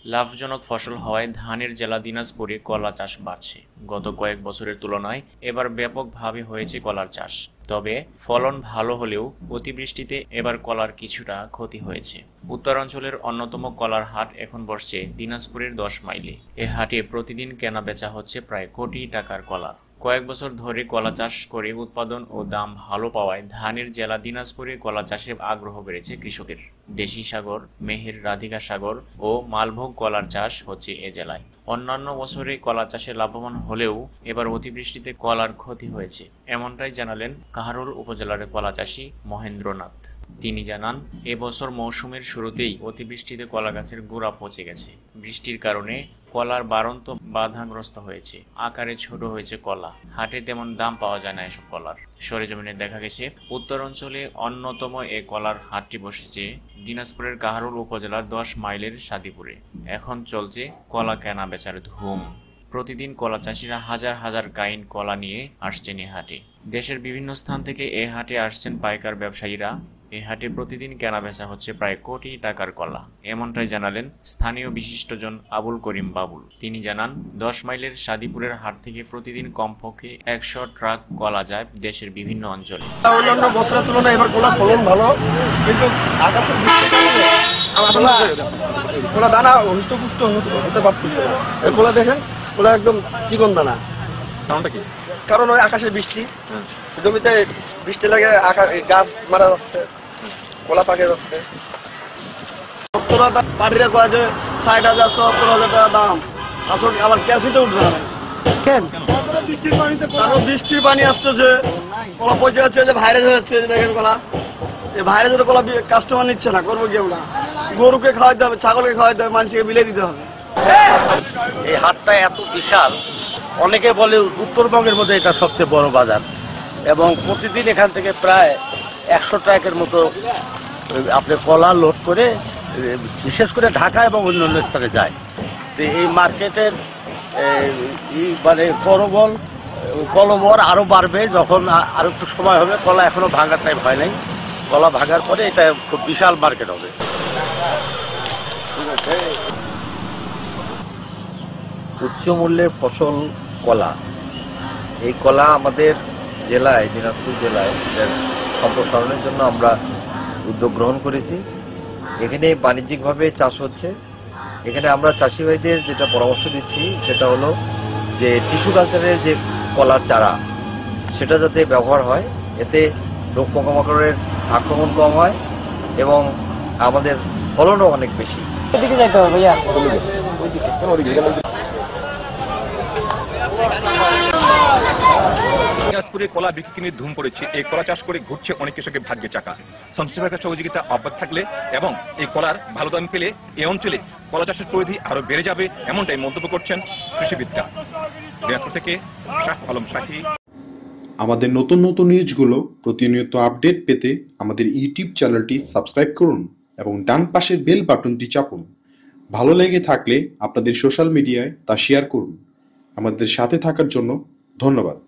লাভজনক ফসল হওয়ায় ধানের জেলা দিনাজপুরে কলা চাষ বাড়ছে। গত কয়েক বছরের তুলনায় এবার ব্যাপকভাবে হয়েছে কলার চাষ। তবে ফলন ভালো হলেও অতিবৃষ্টিতে এবার কলার কিছুটা ক্ষতি হয়েছে। উত্তরাঞ্চলের অন্যতম কলার হাট এখন বসছে দিনাজপুরের 10 মাইলে। এ হাটে প্রতিদিন কেনা বেচা হচ্ছে প্রায় কোটি টাকার কলা। কয়েক বছর ধরে কলা চাষ করে উৎপাদন ও দাম ভালো পাওয়ায় ধানের জেলা দিনাজপুরে কলা চাষে আগ্রহ বেড়েছে কৃষকের। দেশি সাগর, মেহের, রাধিকা সাগর ও মালভোগ কলার চাষ হচ্ছে এ জেলায়। অন্যান্য বছরে কলা চাষে লাভবান হলেও এবার অতিবৃষ্টিতে কলার ক্ষতি হয়েছে, এমনটাই জানালেন কাহারোল উপজেলার কলা চাষী মহেন্দ্রনাথ। তিনি জানান, এবছর মৌসুমের শুরুতেই অতিবৃষ্টিতে কলা গাছের গোড়া পচে গেছে। বৃষ্টির কারণে কলার বাড়ন্ত বাধাগ্রস্ত হয়েছে, আকারে ছোট হয়েছে কলা। হাটে তেমন দাম পাওয়া যায় না এসব কলার। সরেজমিনে দেখা গেছে উত্তরাঞ্চলে অন্যতম এ কলার হাটটি বসেছে দিনাজপুরের কাহারোল উপজেলার 10 মাইলের সাদিপুরে। এখন চলছে কলা কেনা বেচার ধুম। প্রতিদিন কলা চাষিরা হাজার হাজার গাইন কলা নিয়ে আসছেন এ হাটে। দেশের বিভিন্ন স্থান থেকে এ হাটে আসছেন পাইকার ব্যবসায়ীরা। এ হাটে প্রতিদিন কেনা বেচা হচ্ছে প্রায় কোটি টাকার কলা, এমনটাই জানালেন স্থানীয় বিশিষ্টজন আবুল করিম বাবুল। তিনি জানান, 10 মাইলের সাদিপুরের হাট থেকে প্রতিদিন কমপক্ষে 100 ট্রাক কলা যায় দেশের বিভিন্ন অঞ্চলে। অন্যান্য বছরের তুলনায় এবার কলা ফলন ভালো, কিন্তু কলা দানা হৃষ্টপুষ্ট হতে পারতেছে না। এই কলা দেখেন, কলা একদম চিকন দানা। কারণটা কি? কারণ ওই আকাশের বৃষ্টি, জমিতে বৃষ্টি লাগে, গাছ মারা যাচ্ছে, কলা পাকে যাচ্ছে। 70,000 পাটিরা কয় যে 60,000 70,000 টাকা দাম, আসলে আবার ক্যাশিতে উঠবে না। কেন? কারণ বৃষ্টির পানি আসতেছে, কলা পচে যাচ্ছে, যে ভাইরাস হয়ে যাচ্ছে। দেখেন কলা, এই ভাইরাসের কলা কাস্টমার নিচ্ছে না, করবো কেউ না। গরুকে খাওয়াইতে হবে, ছাগলকে খাওয়াইতে হবে, মানুষকে বিলে দিতে হবে। এই হাটটা এত বিশাল, অনেকে বলে উত্তরবঙ্গের মধ্যে এটা সবচেয়ে বড় বাজার, এবং প্রতিদিন এখান থেকে প্রায় 100 ট্রাকের মতো আপনি কলা লোড করে বিশেষ করে ঢাকা এবং অন্যান্য স্থানে যায়। তো এই মার্কেটের মানে কলবর আরও বাড়বে যখন আরও একটু সময় হবে। কলা এখনও ভাঙার টাইম হয় নাই, কলা ভাঙার পরে এটা খুব বিশাল মার্কেট হবে। উচ্চ মূল্যের ফসল কলা, এই কলা আমাদের জেলায়, দিনাজপুর জেলায় সম্প্রসারণের জন্য আমরা উদ্যোগ গ্রহণ করেছি। এখানে বাণিজ্যিকভাবে চাষ হচ্ছে। এখানে আমরা চাষি ভাইদের যেটা পরামর্শ দিচ্ছি সেটা হলো যে টিস্যু কালচারের যে কলার চারা, সেটা যাতে ব্যবহার হয়, এতে রোগ পোকামাকড়ের আক্রমণ কম হয় এবং আমাদের ফলনও অনেক বেশি। ওইদিকে যাইতে হবে ভাইয়া, দিনাজপুরে কলা বিক্রি কিনে ধুম পড়েছে। এই কলা চাষ করে ঘুরছে অনেক কৃষকের ভাগ্যে চাকা। সংশ্লিষ্ট সহযোগিতা অব্যাহত থাকলে এবং এই কলার ভালো দাম পেলে এই অঞ্চলে কলা চাষের পরিধি আরো বেড়ে যাবে, এমনটাই মন্তব্য করছেন কৃষিবিদরা। দিনাজপুর থেকে শাহ আলম শাহী। আমাদের নতুন নতুন নিউজগুলো প্রতিনিয়ত আপডেট পেতে আমাদের ইউটিউব চ্যানেলটি সাবস্ক্রাইব করুন এবং ডান পাশের বেল বাটনটি চাপুন। ভালো লেগে থাকলে আপনাদের সোশ্যাল মিডিয়ায় তা শেয়ার করুন। আমাদের সাথে থাকার জন্য ধন্যবাদ।